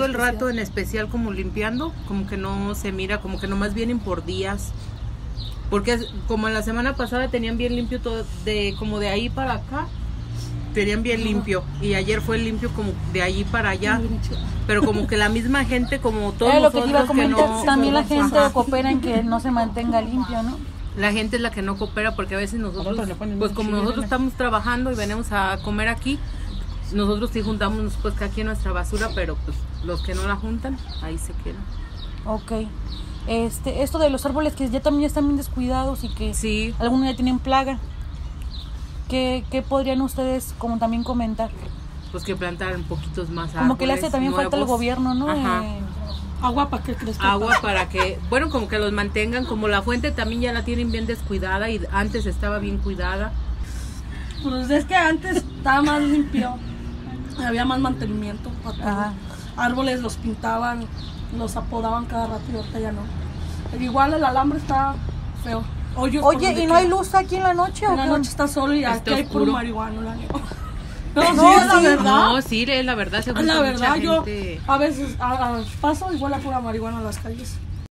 el rato en especial como limpiando, como que no se mira, como que nomás vienen por días. Porque como en la semana pasada tenían bien limpio todo, como de ahí para acá, tenían bien limpio. Y ayer fue limpio como de allí para allá. Pero como que la misma gente, como todos lo nosotros que te iba a comentar, no, también la gente coopera en que no se mantenga limpio, ¿no? La gente es la que no coopera porque a veces nosotros, pues como nosotros estamos trabajando y venimos a comer aquí, nosotros sí juntamos pues que aquí nuestra basura, pero pues los que no la juntan, ahí se quedan. Ok. Esto de los árboles que ya también están bien descuidados y que sí, algunos ya tienen plaga, ¿qué podrían ustedes como también comentar? Pues que plantar un poquitos más árboles. Como que le hace también nuevos. Falta al gobierno, ¿no? Agua para que crezca. Agua para que, bueno, como que los mantengan, como la fuente también ya la tienen bien descuidada y antes estaba bien cuidada. Pues es que antes estaba más limpio, había más mantenimiento. Árboles los pintaban, los apodaban cada rato y ahorita ya no. Igual el alambre está feo. Oye, ¿y no hay luz aquí en la noche? En la noche está solo y aquí hay puro marihuana. No, sí, es la verdad. No, sí, es la verdad. Es la verdad, yo a veces paso igual a pura marihuana en las calles.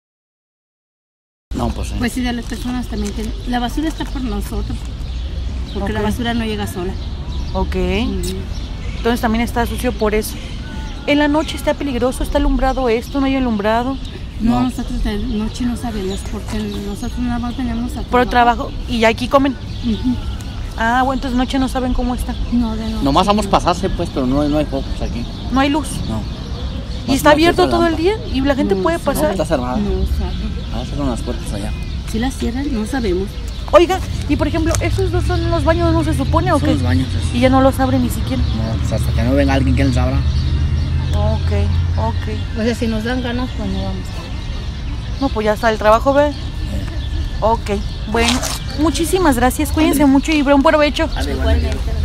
No, pues sí. Pues sí, de las personas también. La basura está por nosotros, porque la basura no llega sola. Ok. Entonces también está sucio por eso. ¿En la noche está peligroso? ¿Está alumbrado esto? ¿No hay alumbrado? No, nosotros de noche no sabemos, porque nosotros nada más venimos a por trabajo. ¿Y aquí comen? Ah, bueno, entonces de noche no saben cómo está. No, de noche. Nomás vamos a pasarse, pues, pero no hay focos aquí. ¿No hay luz? No. ¿Y está abierto todo el día? ¿Y la gente puede pasar? No, está cerrado. No sabe. Cerran las puertas allá. Si las cierran, no sabemos. Oiga, y por ejemplo, ¿esos dos son los baños, no se supone o qué? Son los baños. Y ya no los abren ni siquiera. No, pues hasta que no venga alguien que les abra. Ok. O sea, si nos dan ganas, pues no vamos. No, pues ya está el trabajo, ¿ve? Ok, bueno, muchísimas gracias, cuídense mucho y buen provecho. Igualmente.